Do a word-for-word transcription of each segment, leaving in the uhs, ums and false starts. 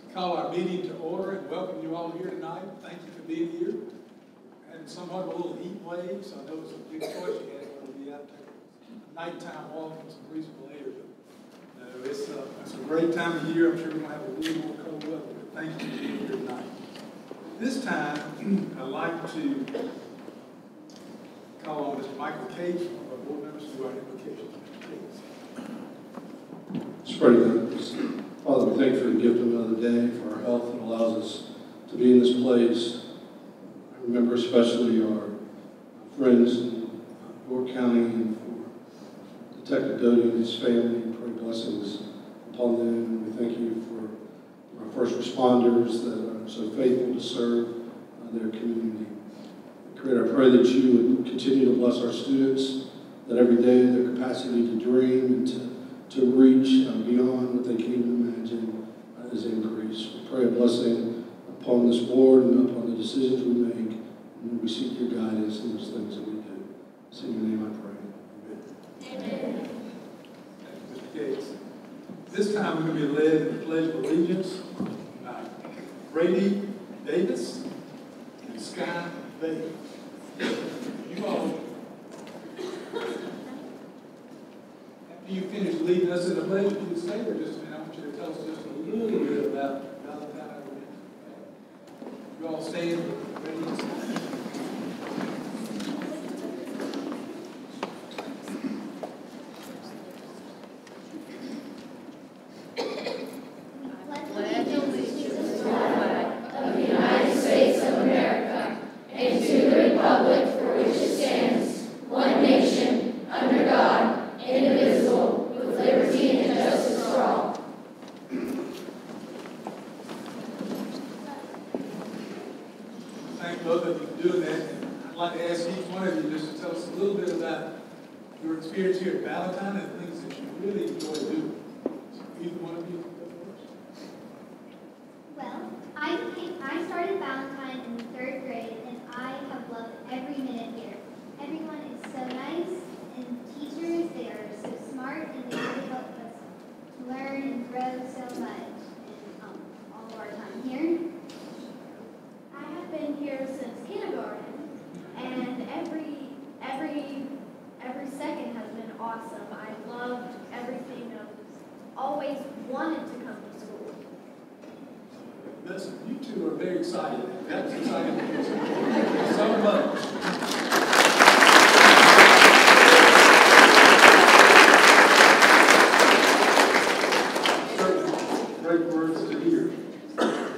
Call our meeting to order and welcome you all here tonight. Thank you for being here. And somewhat of a little heat wave, so I know it's a big choice you had to be out there. Nighttime walk in some breathable air. But no, it's, uh, it's a great time of year. I'm sure we're going to have a little more cold weather, but thank you for being here tonight. This time, I'd like to call on Mister Michael Cage, one of our board members, to do our invocation. Let's pray together. Father, we thank you for the gift of another day, for our health that allows us to be in this place. I remember especially our friends in York County and for Detective Doty and his family. We pray blessings upon them. We thank you for our first responders that are so faithful to serve uh, their community. Creator, I pray that you would continue to bless our students, that every day their capacity to dream and to to reach uh, beyond what they can even imagine uh, is increased. We pray a blessing upon this board and upon the decisions we make, and we seek your guidance in those things that we do. It's in your name I pray. Amen. Amen. Thank you, Mister Gates. This time we're going to be led in the Pledge of Allegiance by Brady Davis and Sky Bay. You all, you finish leading us in the pledge, you can stay there just a minute. I want you to tell us just a little bit about Valentine. You all stand ready to stand.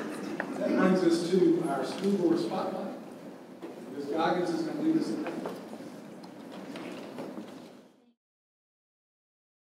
Our school board spotlight. Miz Goggins is going to lead us in that.